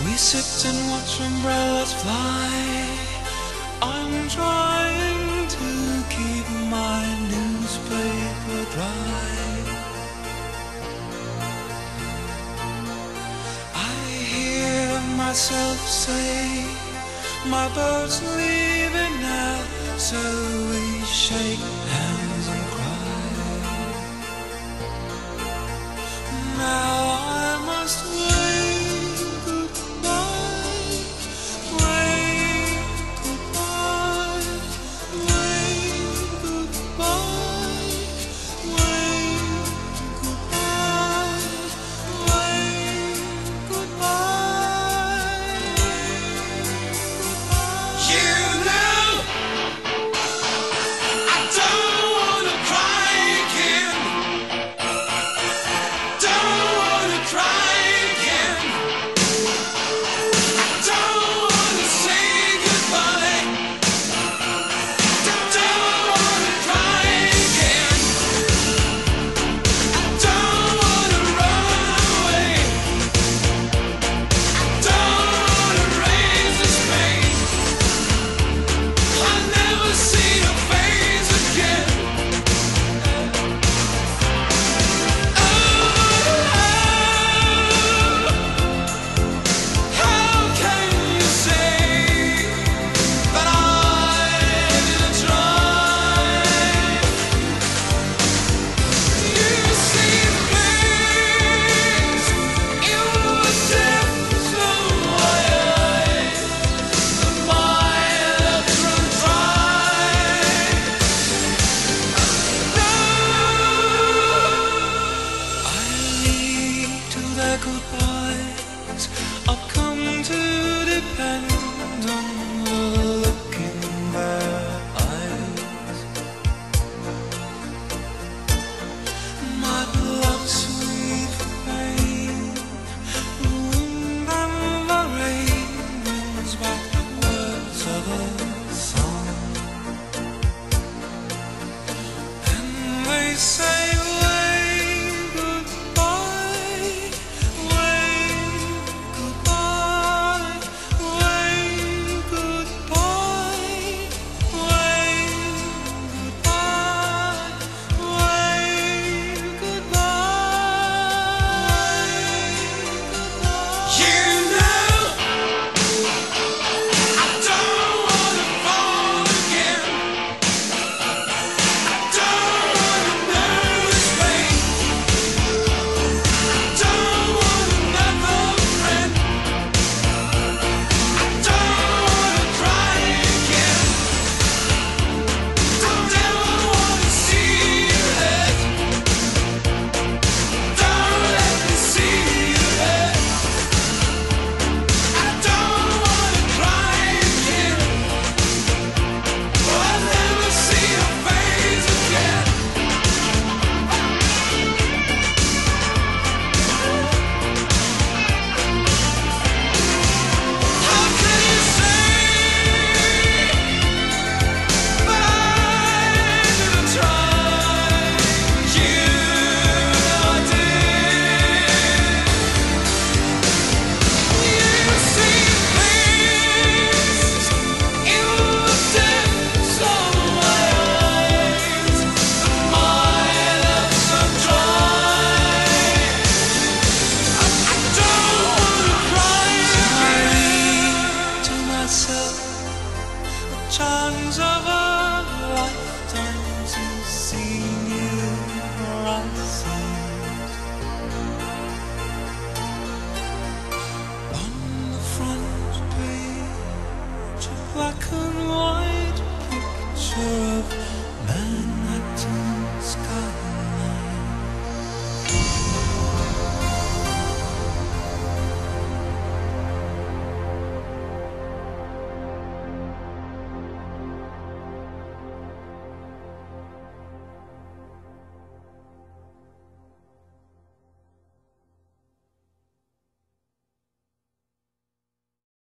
We sit and watch umbrellas fly. I'm trying to keep my newspaper dry. I hear myself say, my boat's leaving now, so we shake hands and cry. Now I must wave goodbye, wave goodbye, wave goodbye, wave goodbye, wave goodbye. You know I don't wanna cry again. Don't wanna cry again. I don't wanna say goodbye. Don't wanna cry again. I don't wanna run away. I don't wanna raise this pain. I'll never see your face again. How can you say that I didn't try? You see things in the depths of my eyes that my electron tries. I lead to their goodbyes. I've come to depend on the look in their eyes. My blood sweet pain, the wind and the rain brings back the words of a song. And they say